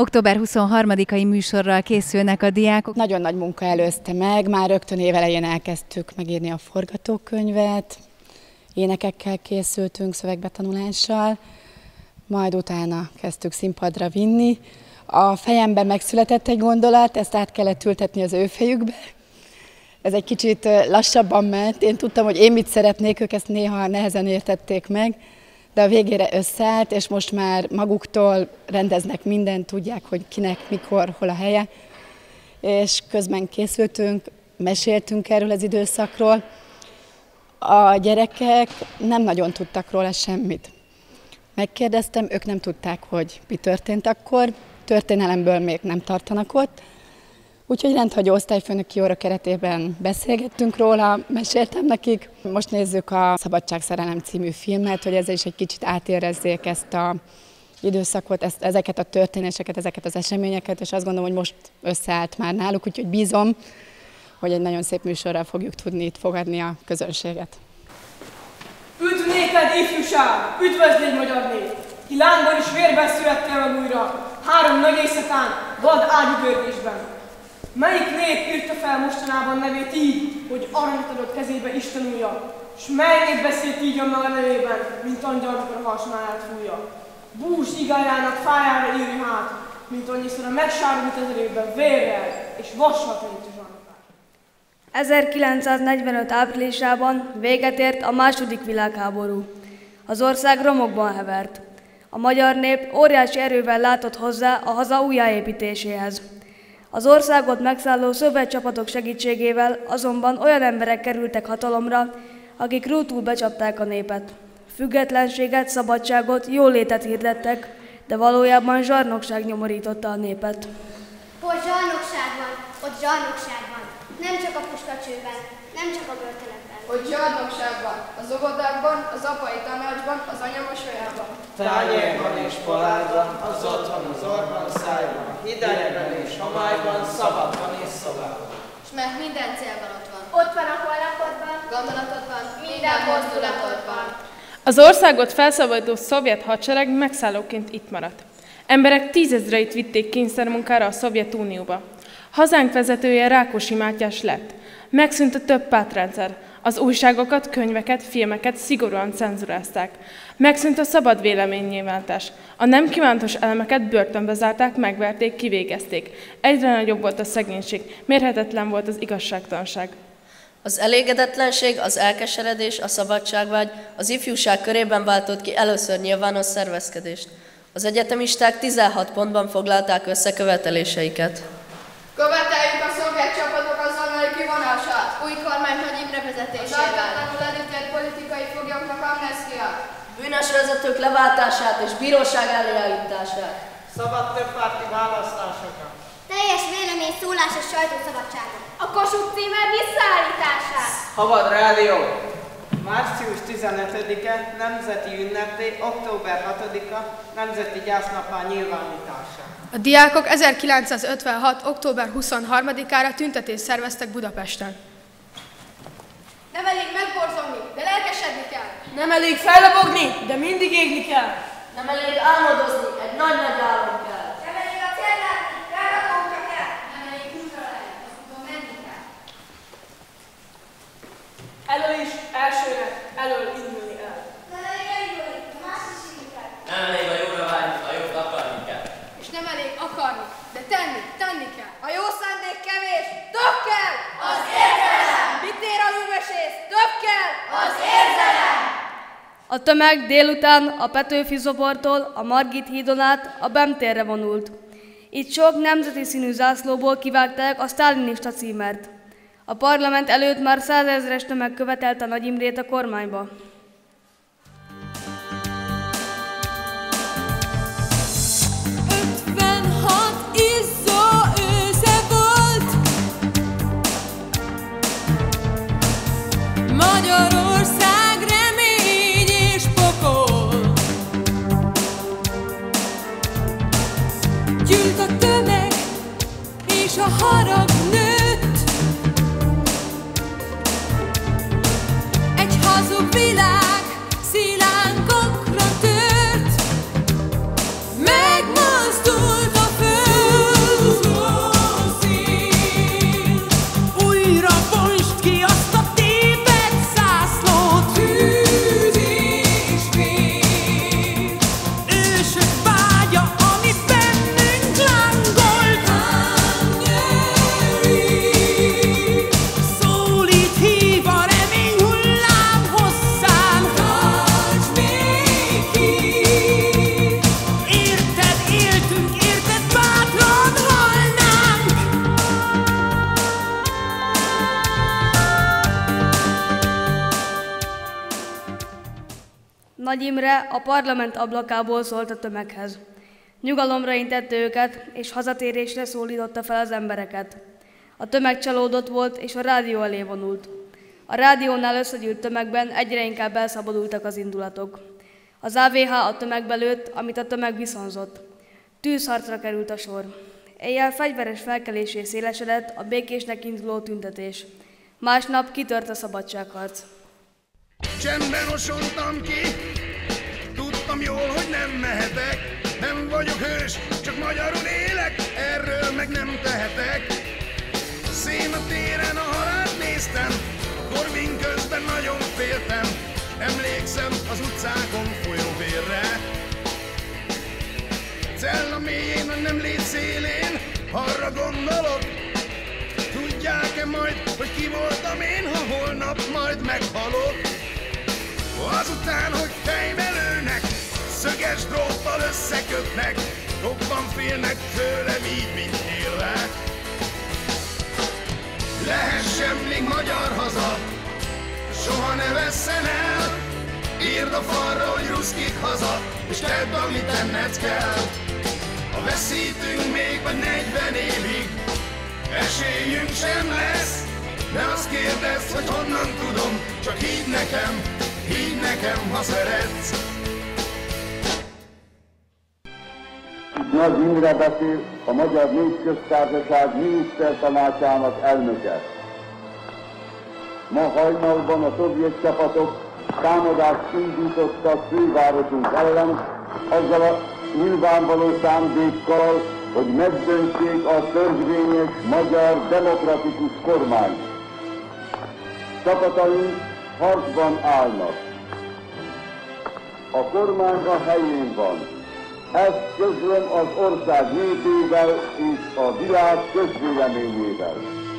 Október 23-ai műsorral készülnek a diákok. Nagyon nagy munka előzte meg, már rögtön évelején elkezdtük megírni a forgatókönyvet, énekekkel készültünk, szövegbetanulással, majd utána kezdtük színpadra vinni. A fejemben megszületett egy gondolat, ezt át kellett ültetni az ő fejükbe. Ez egy kicsit lassabban ment, én tudtam, hogy én mit szeretnék, ők ezt néha nehezen értették meg, de a végére összeállt, és most már maguktól rendeznek mindent, tudják, hogy kinek, mikor, hol a helye. És közben készültünk, meséltünk erről az időszakról. A gyerekek nem nagyon tudtak róla semmit. Megkérdeztem, ők nem tudták, hogy mi történt akkor, történelemből még nem tartanak ott. Úgyhogy rendhagyó osztályfőnöki óra keretében beszélgettünk róla, meséltem nekik. Most nézzük a Szabadságszerelem című filmet, hogy ezzel is egy kicsit átérezzék ezt az időszakot, ezeket a történéseket, ezeket az eseményeket, és azt gondolom, hogy most összeállt már náluk, úgyhogy bízom, hogy egy nagyon szép műsorral fogjuk tudni itt fogadni a közönséget. Üdv néked, ifjúság! Üdvözlégy magyar nép! Ki lángban is vérben születtél meg újra, 3 nagy éjszakán, vad ágyugörgésben. Melyik nép írta fel mostanában nevét így, hogy aranyat adott kezébe Isten ujja, s mely nép beszélt így a maga nevében, mint angyal, amikor a hasmáját fújja. Bús igájának fájára írni hát, mint annyiszor a megsárgult ezerében vérrel és vassal tanítja zsarnokát. 1945 áprilisában véget ért a II. Világháború. Az ország romokban hevert. A magyar nép óriási erővel látott hozzá a haza újjáépítéséhez. Az országot megszálló szovjet csapatok segítségével azonban olyan emberek kerültek hatalomra, akik rútul becsapták a népet. Függetlenséget, szabadságot, jólétet hirdettek, de valójában zsarnokság nyomorította a népet. Hol zsarnokság van, ott zsarnokság van. Nem csak a puskacsőben, nem csak a börtönökben. Hogy zsarnokság van, az óvodákban, az apai tanácsban, az anyamosolyában. Tányérban és palárban, az otthon, az orban, a szájban, hidegben és homályban, szabadban és szobában. És mert minden célban ott van. Ott van a holnapodban, Gondolatodban, minden mozdulatodban. Az országot felszabadító szovjet hadsereg megszállóként itt maradt. Emberek 10 000-eit vitték kényszermunkára a Szovjetunióba. Hazánk vezetője Rákosi Mátyás lett. Megszűnt a több pártrendszer. Az újságokat, könyveket, filmeket szigorúan cenzurázták. Megszűnt a szabad véleménynyilvánítás. A nem kívántos elemeket börtönbe zárták, megverték, kivégezték. Egyre nagyobb volt a szegénység, mérhetetlen volt az igazságtalanság. Az elégedetlenség, az elkeseredés, a szabadságvágy az ifjúság körében váltott ki először nyilvános szervezkedést. Az egyetemisták 16 pontban foglalták össze követeléseiket. Követeljük a szovjet csapatok azonnali kivonását, új kormány Nagy Imre vezetésével. Az átlatlanul elítélt politikai foglyoknak amnesztiát. Bűnös vezetők leváltását és bíróság elé állítását. Szabad többpárti választásokat. Teljes vélemény, szólás és sajtószabadságot. A Kossuth címer visszaállítását. Szabad rádió. Március 15-e nemzeti ünnepé, október 6-a nemzeti gyásznapá nyilvánítása. A diákok 1956. október 23-ára tüntetést szerveztek Budapesten. Nem elég megborzongni, de lelkesedni kell. Nem elég fellobogni, de mindig égni kell. Nem elég álmodozni, egy nagy-nagy álom kell. Nem elég a cél látni, ráratókra kell. Nem elég útra lehet, azonban menni kell. Elől is, elsőnek, elől indulni el. Nem elég elindulni, de más is indulni kell. Nem elég a jóra vágyni, a jót akarni kell. És nem elég akarni, de tenni kell. A jó szándék kevés, több kell! Az érzelem! Mit ér a lúvesész? Több kell! Az érzelem! A tömeg délután a Petőfi szobortól a Margit hídon át a BEM térre vonult. Itt sok nemzeti színű zászlóból kivágták a sztálinista címert. A parlament előtt már 100 000-es tömeg követelte Nagy Imrét a kormányba. Magyarország remény és pokol. Gyűlt a tömeg és a harag nőtt. Egy hazug világ Nagy Imre a parlament ablakából szólt a tömeghez. Nyugalomra intette őket, és hazatérésre szólította fel az embereket. A tömeg csalódott volt, és a rádió elé vonult. A rádiónál összegyűlt tömegben egyre inkább elszabadultak az indulatok. Az AVH a tömegbe lőtt, amit a tömeg viszonzott. Tűzharcra került a sor. Éjjel fegyveres felkelésé szélesedett a békésnek induló tüntetés. Másnap kitört a szabadságharc. Csendben osontam ki, tudtam jól, hogy nem mehetek. Nem vagyok hős, csak magyarul élek, erről meg nem tehetek. Szén a téren a halált néztem, Korvin közben nagyon féltem. Emlékszem az utcákon folyó vérre. Cella mélyén, a nem lét szélén, arra gondolok. Tudják-e majd, hogy ki voltam én, ha holnap majd meghalok? Azután, hogy fejbe lőnek, szöges dróttal összekötnek, robban félnek tőlem így, mint élve. Lehessen még magyar haza, soha ne vesszen el. Írd a falra, hogy ruszkik haza, és tedd, amit tenned kell. Ha veszítünk még vagy 40 évig, esélyünk sem lesz. Ne azt kérdezd, hogy honnan tudom, csak hidd nekem, ha szeretsz. Nagy Imre beszél, a Magyar Népköztársaság minisztertanácsának elnöke. Ma hajnalban a szovjet csapatok támadást indítottak fővárosunk ellen, azzal a nyilvánvaló szándékkal, hogy megdöntsék a törvényes magyar demokratikus kormányt. Csapataink harcban állnak. A kormány a helyén van. Ezt közlöm az ország népével és a világ közvéleményével.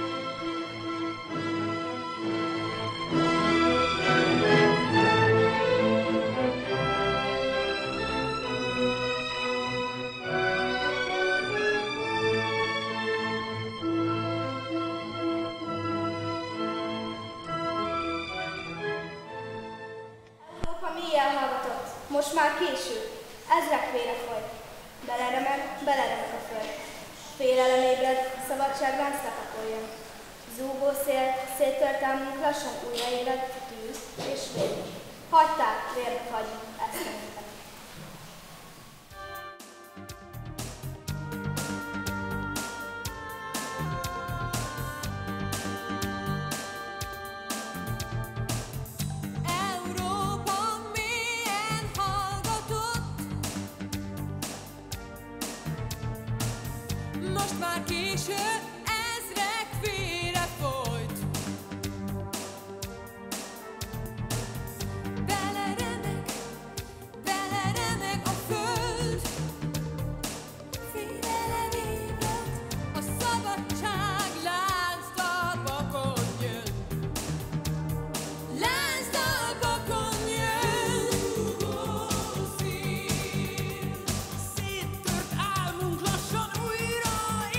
Most már késő, ezrek vére folyt. Beleremeg a föld. Félelem ébred, szabadságban szakakoljon. Zúgó szél, széttörtelmünk lassan újraéled, tűz és vér. Hagyták, vérbe fagy, ezt mondtam. Most már késő, ezrek vére folyt. Beleremeg a föld. Félelem ébred, a szabadság lánctalpakon jön. Lánctalpakon jön. Széttört álmunk lassan újra.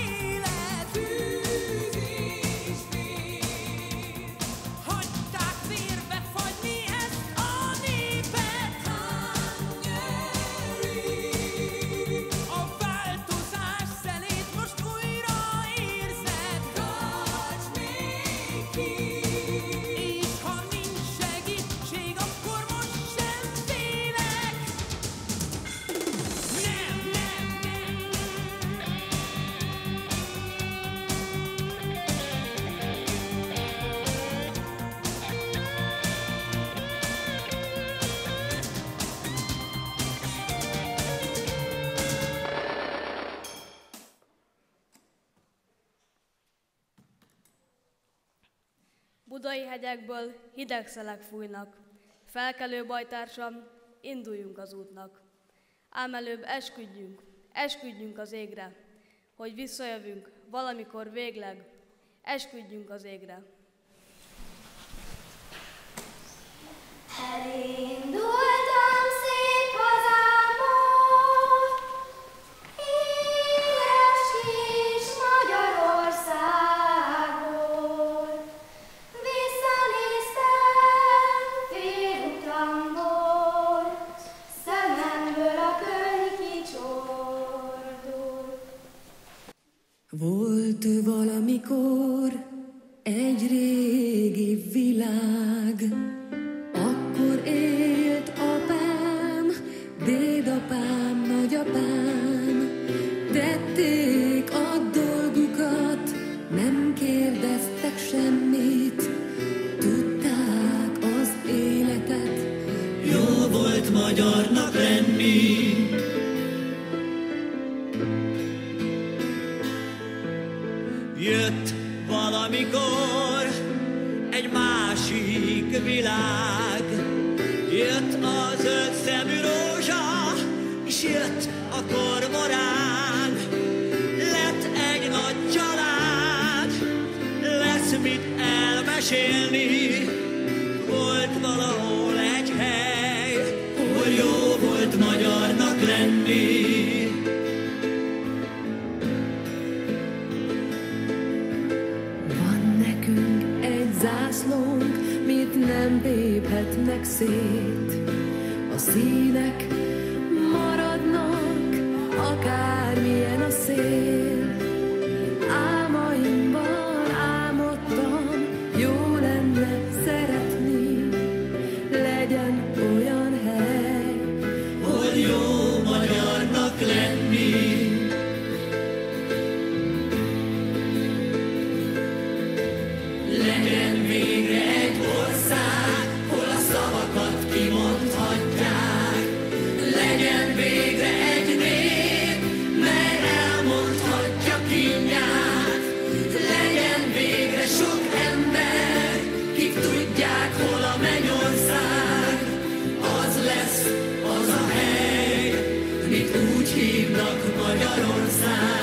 Budai hegyekből hideg szelek fújnak. Felkelő bajtársam, induljunk az útnak. Ám előbb esküdjünk az égre, hogy visszajövünk valamikor végleg, esküdjünk az égre. Elindultam szép hazámból, éles kis Magyarországból. Visszanéztem félutamból, Volt valamikor egy régi világ, akkor élt apám, dédapám, nagyapám, tették a dolgukat, nem kérdeztek semmit, tudták az életet. Jó volt magyarnak lenni. Jött valamikor egy másik világ, jött a zöld szemű rózsa, és jött a kormorán. Lett egy nagy család, lesz mit elmesélni. Volt valahol egy hely, hol jó volt magyarnak lenni. Zászlónk, mit nem téphetnek szét. A színek maradnak, akármilyen a szél. Álmaimban álmodtam, jó lenne szeretni, legyen olyan hely, hol jó magyarnak lenni. Legyen végre egy ország, hol a szavakat kimondhatják. Legyen végre egy nép, mely elmondhatja kínját. Legyen végre sok ember, kik tudják, hol a mennyország. Az lesz az a hely, mit úgy hívnak Magyarország.